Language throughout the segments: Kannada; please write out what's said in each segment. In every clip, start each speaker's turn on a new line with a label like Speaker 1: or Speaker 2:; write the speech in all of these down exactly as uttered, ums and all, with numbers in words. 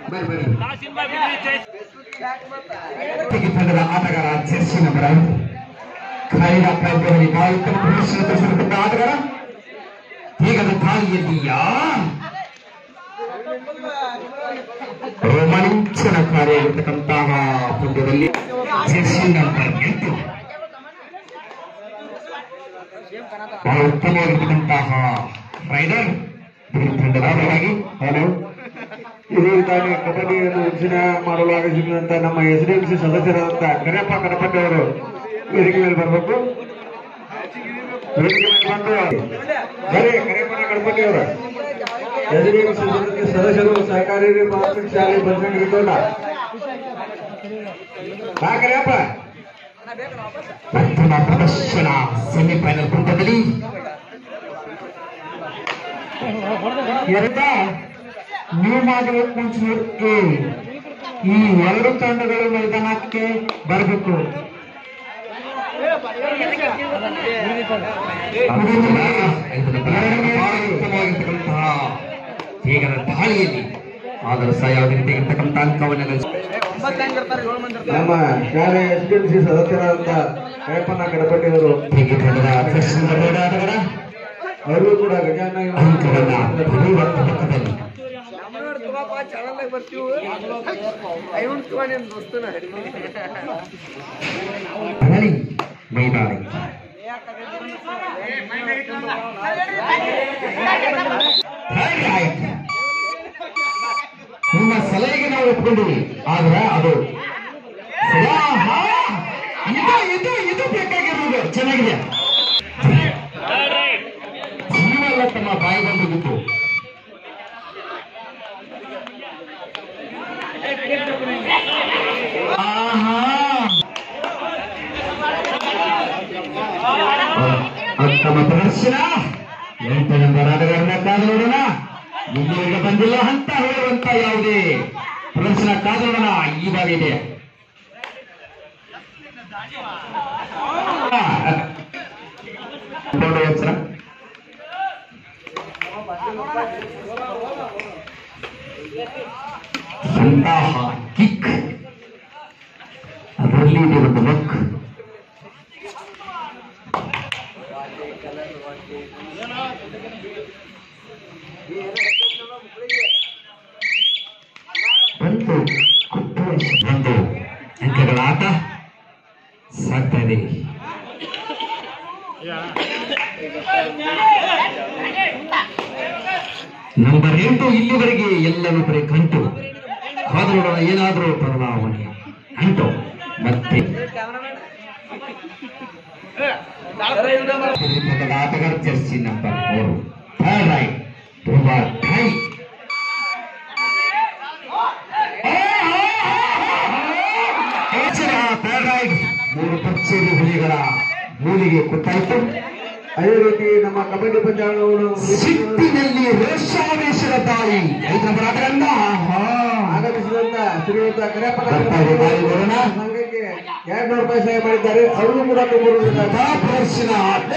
Speaker 1: ತಂಡದ ಆಟಗಾರ ಜೆರ್ಸಿ ನಂಬರ್ ಐದು ಖೈರಾ ಪಂದ್ಯದಲ್ಲಿ ಬಹಳ ಉತ್ತಮ ಪ್ರದರ್ಶನ ತೋರಿಸಿರುವಂತ ಆಟಗಾರ ಹೀಗದ ದಾಳಿಯಲ್ಲಿಯ ರೋಮಾಂಚನಕಾರಿಯಾಗಿರ್ತಕ್ಕಂತಹ ಪಂದ್ಯದಲ್ಲಿ ಜೆರ್ಸಿ ನಂಬರ್ ಎಂಟು ಬಹಳ ಉತ್ತಮವಾಗಿರ್ತಕ್ಕಂತಹ ರೈಡರ್ ತಂಡದ ಪರವಾಗಿ ಹಲೋ ಇದೇ ತಾನೇ ಕಬಡ್ಡಿಯನ್ನು ಉಚಿತ ಮಾಡಲು ಆಗಮಿಸಿದಂತ ನಮ್ಮ ಎಸ್ ಡಿ ಎಂ ಸಿ ಸದಸ್ಯರಾದಂತ ಕರಿಯಪ್ಪ ಕರಪಟ್ಟಿ ಅವರು ವೇದಿಕೆ ಮೇಲೆ ಬರಬೇಕು. ವೇದಿಕೆ ಮೇಲೆ ಬಂದು ಬರೀ ಕರಿಯಪ್ಪನ ಗಣಪತಿ ಅವರು ಎಸ್ ಡಿ ಎಂ ಸಿ ಸದಸ್ಯರು ಸಹಕಾರಿ ಪ್ರಾಥಮಿಕ ಶಾಲೆ ಬಂದಿರೋಲ್ಲ ಬಾ ಕರಿಯಪ್ಪ. ಪ್ರಥಮ ಪ್ರದರ್ಶನ ಸೆಮಿಫೈನಲ್ ಪಂದ್ಯದಲ್ಲಿ ಎರಡ ನ್ಯೂ ಮಾಡಲ್ ಕುಂಚಿನಕ್ಕೆ ಈ ಎರಡು ತಂಡಗಳು ಮೈದಾನಕ್ಕೆ ಬರಬೇಕು. ಹೇಗರ ದಾಳಿಯಲ್ಲಿ ಆದರೂ ಸಹ ಯಾವುದೇ ರೀತಿ ಇರ್ತಕ್ಕಂಥ ಅಂಕವನ್ನು ನಮ್ಮ ಶಾಲೆ ಎಸ್ ಡಿ ಎಂ ಸಿ ಸದಸ್ಯರಾದಂತ ಕೈಪನ್ನ ಗಣಪತಿ ಅವರು ಹೀಗೆ ತಂಡದ ಆಟಗಾರ ಅವರು ಕೂಡ ಗಜಾನ ಪಕ್ಕದಲ್ಲಿ ಮೈದಾನ ನಿಮ್ಮ ಸಲಹೆಗೆ ನಾವು ಒಪ್ಕೊಂಡಿವಿ, ಆದ್ರೆ ಅದು ಇದು ಇದು ಇದು ಬೇಕಾಗಿರೋದು ಚೆನ್ನಾಗಿದೆ. ಜೀವಲ್ಲ ತಮ್ಮ ಬಾಯಿ ಬಂದಿತ್ತು. ತಮ್ಮ ಪ್ರದರ್ಶನ ಎಂಟು ನಂಬರ್ ಆಟಗಾರನ ಕಾದು ನೋಡೋಣ. ಇಲ್ಲಿವರೆಗೆ ಬಂದಿಲ್ಲ ಅಂತ ಹೇಳುವಂತ ಯಾವುದೇ ಪ್ರದರ್ಶನ ಕಾದು ನೋಡೋಣ. ಈವಾಗ ಇದೆ ಸಂತಾಹ ಕಿಕ್, ಅದರಲ್ಲಿ ಇದೆ ಒಂದು ಲಕ್. ಬಂತು ಒಂದು ಅಂಕಗಳ ಆಟ ಸಾಗ್ತಾ ಇದೆ. ನಂಬರ್ ಎಂಟು ಇಲ್ಲಿವರೆಗೆ ಎಲ್ಲರೂ ಬರೀ ಕಂಟು. ಕಾದು ನೋಡೋಣ ಏನಾದರೂ ಬದಲಾವಣೆ. ಅಂಟು ಮತ್ತೆ ಆಟಗಾರ ಜರ್ಸಿ ನಂಬರ್ ಮೂರು ಥರ್ಡ್ ರೈಟ್ ತುಂಬಾ ಟೈ ಥರ್ಡ್ ರೈಟ್ ಮೂರು ಪಕ್ಷಿ ಹುಲಿಗಳ ಮೂಲಿಗೆ ಗೊತ್ತಾಯಿತು. ಅದೇ ರೀತಿ ನಮ್ಮ ಕಬಡ್ಡಿ ಪಂದ್ಯಾವಳಿಗಳು ಸಿಟ್ಟಿನಲ್ಲಿ ರೋಷಾವೇಶದ ತಾಯಿ ಐದು ನಂಬರ್ ಆಟಗಾರರಿಂದ ಆಗಮಿಸಿದಂತ ಶ್ರೀಯುತ ಕರಿಯಪ್ಪ ಸಂಘಕ್ಕೆ ಎರಡು ನೂರು ರೂಪಾಯಿ ಸಹಾಯ ಮಾಡಿದ್ದಾರೆ. ಅವರು ಕೂಡ ಪ್ರದರ್ಶನ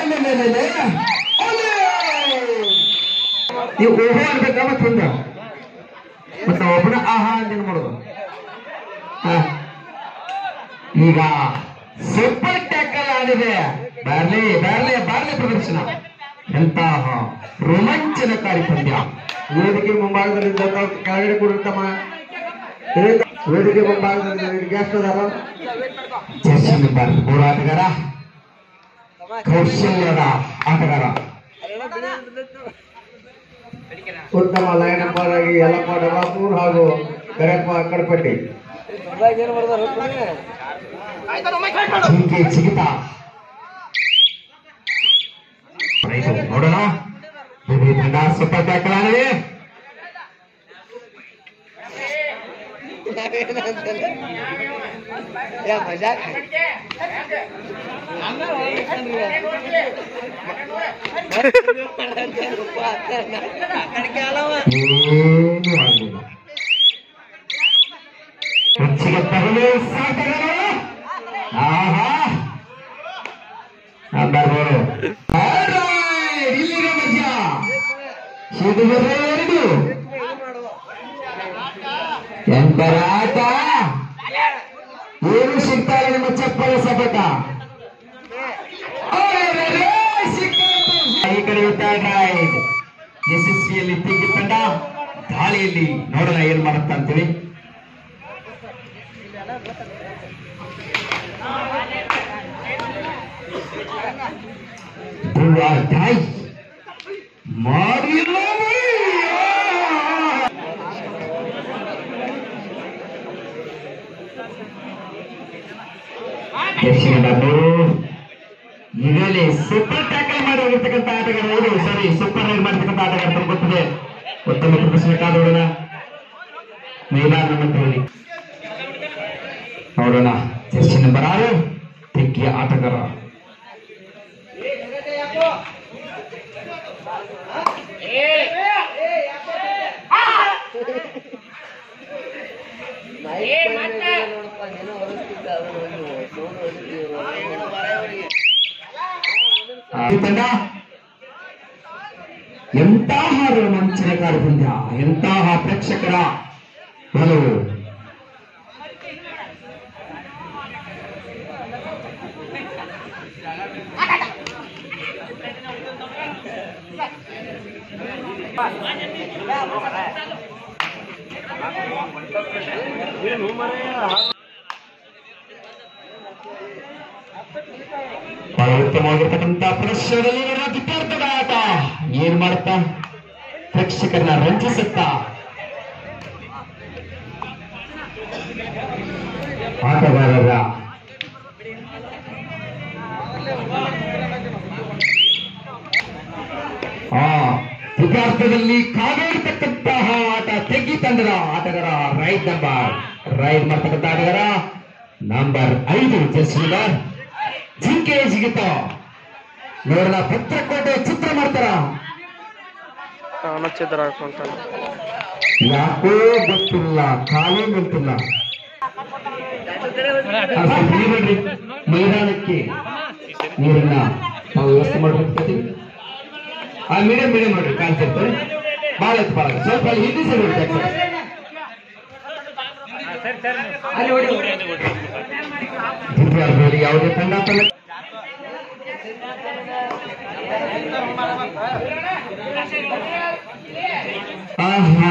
Speaker 1: ನೀವು ಓಹೋ ಅನ್ಬೇಕಾ ಮತ್ತೊಂದ ಮತ್ತ ಒಬ್ಬನ ಆಹಾ ಅಂತ ಮಾಡೋದು. ಈಗ ಸೂಪರ್ ಟ್ಯಾಕಲ್ ಆಡಿದೆ. ಬಾರ್ಲೆ ಬಾರ್ಲೆ ಬಾರ್ಲೆ ಪ್ರದರ್ಶನ ಎಂತಹ ರೋಮಾಂಚನಕಾರಿ ಪಂದ್ಯ. ವೇದಿಕೆ ಮುಂಭಾಗದಲ್ಲಿದ್ದ ಕೆಳಗಡೆ ಕೂಡಿರ್ತಮ್ಮ ವೇದಿಕೆ ಮುಂಭಾಗದಲ್ಲಿ ಗ್ಯಾಸ್ ಅದಾರ ಜರ್ಸಿ ನಂಬರ್ ಮೂರು ಆಟಗಾರ ಕೌಶಲ್ಯದ ಆಟಗಾರ ಉತ್ತಮ ಲೈನ್ ನಂಬರ್ ಆಗಿ ಯಲ್ಲಪ್ಪ ಡಬಾಪುರ್ ಹಾಗೂ ಕರಿಯಪ್ಪ ಕಡಪಟ್ಟಿ ಜಿಂಕೆ ಜಿಗಿತ ನೋಡೋಣ. ತಂಡ ಸೂಪರ್ ಟ್ಯಾಕಲ್ ಆಗಿದೆ. ತಗಲು ಆಹಾ ನಂಬರ್ ಮೂರು ಇಲ್ಲಿಗೆ ಮಜಾ ಎರಡು ಸಿಕ್ಕಾಯ್ತಾ ಈ ಕಡೆ ಯಶಸ್ವಿಯಲ್ಲಿ ಪಿಗ್ಗಿ ತಂಡ ದಾಳಿಯಲ್ಲಿ ನೋಡೋಣ ಏನ್ ಮಾಡುತ್ತಾ ಅಂತೀವಿ. ಈಗಲೇ ಸೂಪರ್ ಟ್ಯಾಕಲ್ ಮಾಡಿ ಹೋಗಿರ್ತಕ್ಕಂಥ ಆಟಗಾರ ಇದು ಸಾರಿ ಸೂಪರ್ ರೈಡ್ ಮಾಡ್ತಕ್ಕಂಥ ಆಟಗಾರ ತಮಗೆ ಗೊತ್ತಿದೆ. ಉತ್ತಮ ಪ್ರದರ್ಶನ ಕಾದೋಣ ಮೈದಾನ ಮಂತ್ರಿಯಲ್ಲಿ ನೋಡೋಣ. ಜರ್ಸಿ ನಂಬರ್ ಆರು ತೆಗ್ಗಿಯ ಆಟಗಾರ ತಂಡ ಎಂತಹ ರೋಮಾಂಚನಕಾರಿ ಪಂದ್ಯ, ಎಂತಹ ಪ್ರೇಕ್ಷಕರ ಒಲವು. ಬಹಳ ಉತ್ತಮವಾಗಿರ್ತಕ್ಕಂಥ ಪ್ರದರ್ಶನದಲ್ಲಿ ವಿದ್ಯಾರ್ಥಿಗಳ ಆಟ ಏನ್ ಮಾಡುತ್ತಾ ಪ್ರೇಕ್ಷಕರನ್ನ ರಂಜಿಸುತ್ತಾ ಆಟಗಾರರ ಆ ವಿದ್ಯಾರ್ಥಿಗಳಲ್ಲಿ ಕಾವೇರ್ತಕ್ಕಂತಹ ಆಟ ತೆಗ್ಗಿ ತಂಡದ ಆಟಗಾರ ರೈಡ್ ನಂಬರ್ ರೈಡ್ ಮಾಡ್ತಕ್ಕಂಥ ಆಟಗಾರ ನಂಬರ್ ಐದು ಜರ್ಸಿ ನಂಬರ್ ಜಿಂಕೆ ಜಿಗಿತ ನೋಡೋಣ. ಪತ್ರಕೋಟೆ ಚಿತ್ರ ಮಾಡ್ತಾರ
Speaker 2: ಚಿತ್ರ ಹಾಕೊಂತಾನೆ
Speaker 1: ಯಾಕೋ ಗೊತ್ತಿಲ್ಲ, ಕಾಲೇ ಗೊತ್ತಿಲ್ಲ. ಮೈದಾನಕ್ಕೆ ನೀರನ್ನ ನಾವು ವ್ಯವಸ್ಥೆ ಮಾಡ್ಬೇಕು. ಆ ಮೀಡಿಯಂ ಮೀಡಿಯಂ ಮಾಡ್ರಿ ಕಾನ್ಸೆಪ್ಟ್ ಬಹಳ ಇತ್ತು, ಬಹಳ ಸ್ವಲ್ಪ ಹಿಂದಿ ಸರಿ ವಿದ್ಯಾರ್ಥಿಗಳಿಗೆ ಯಾವುದೇ ತಂಡ ತನ್ನ ಆಹಾ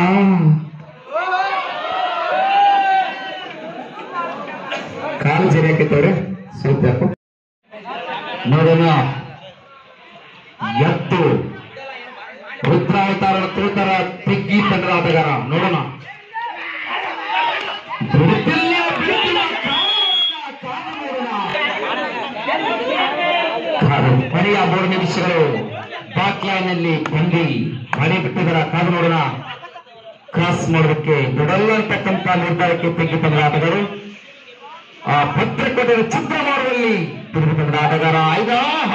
Speaker 1: ಕಾಲು ಜರಿಯಾಕೈತವ್ರೆ ಸ್ವಲ್ಪ ನೋಡೋಣ. ಎತ್ತು ರುದ್ರಾವತಾರ ತೋತರ ತೆಗ್ಗಿ ತಂಡದ ಆಟಗಾರ ನೋಡೋಣ. ಕೊನೆಯ ಮೂರು ನಿಮಿಷಗಳು ಬಾಕ್ಲೈನ್ನಲ್ಲಿ ಬಂದಿ ಮನೆ ಬಿಟ್ಟಿದರ ಕಾದು ನೋಡೋಣ. ಕ್ರಾಸ್ ಮಾಡೋದಕ್ಕೆ ಬಿಡಲ್ಲ ಅಂತಕ್ಕಂಥ ನಿರ್ಧಾರಕ್ಕೆ ತೆಗ್ಗಿ ತಂಡದ ಆಟಗಾರರು ಆ ಪತ್ರಕೋಟೆಯ ಚಿತ್ರ ಮಾಡುವಲ್ಲಿ ತಿರುಗಿ ತಂಡದ ಆಟಗಾರ ಐದಾಹ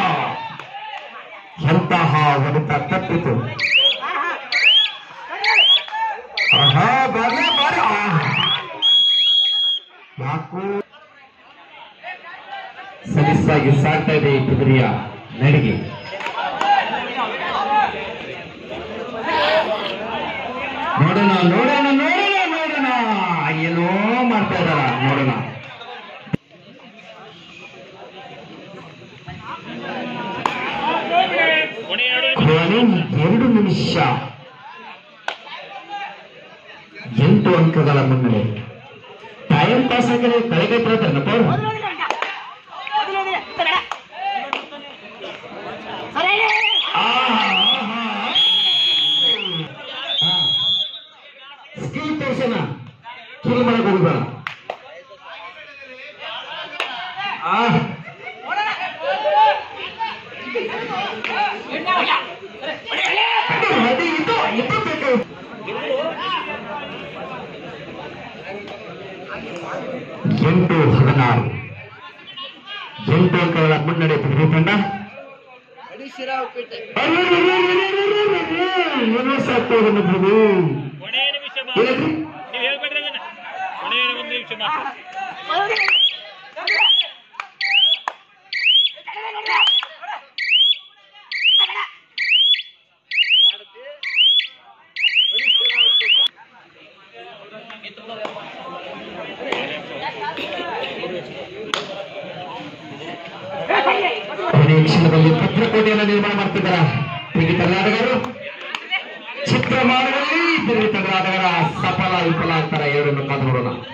Speaker 1: ಎಂತಹ ಹೊಡೆತ ತಪ್ಪಿತು. ಆಹಾ ಬಾರ ಬಾರ ಯಾಕೋ ಸಲೀಸಾಗಿ ಸಾಗ್ತಾ ಇದೆ ಈ ಕುದುರೆಯ ನಡಿಗೆ. ನೋಡೋಣ ನೋಡೋಣ ನೋಡೋಣ ನೋಡೋಣ ಏನೋ ಮಾಡ್ತಾ ಇದ್ದಾರ ನೋಡೋಣ. ಕೊನೆ ಎರಡು ನಿಮಿಷ ಎಂಟು ಅಂಕಗಳ ಮುನ್ನಡೆ. ಟೈಮ್ ಪಾಸ್ ಆಗಿದ್ರೆ ಕಳೆಗಟ್ಟಿರತ್ತಪ್ಪ ಅವರು. ಸ್ಕಿಲ್ ತೋರ್ಸೋಣ, ಕಿಲ್ ಮಾಡಕ್ ಹೋಗ್ಬೇಡ. ಎಂಟು ಹದಿನಾರು ಎಂಟು ಅಂಕಗಳ ಮುನ್ನಡೆ ಪಡೆದ ತಂಡ ಏನು ಸಾಕ್ತವ್ರೆ ಮಕ್ಕಳು. ಕೊನೆಯ ಕ್ಷಣದಲ್ಲಿ ಭದ್ರಕೋಟೆಯನ್ನು ನಿರ್ಮಾಣ ಮಾಡ್ತಿದ್ದಾರ ಹೀಗೆ ತಮಿಳುನಾಡುಗರು ಚಿತ್ರ ಮಾಡುವಲ್ಲಿ ತಿರುಗಿ ತಮಿಳುನಾಡುಗರ ಸಫಲ ವಿಫಲ ಆಗ್ತಾರ ಎರಡನ್ನು ಕಾದು ನೋಡೋಣ.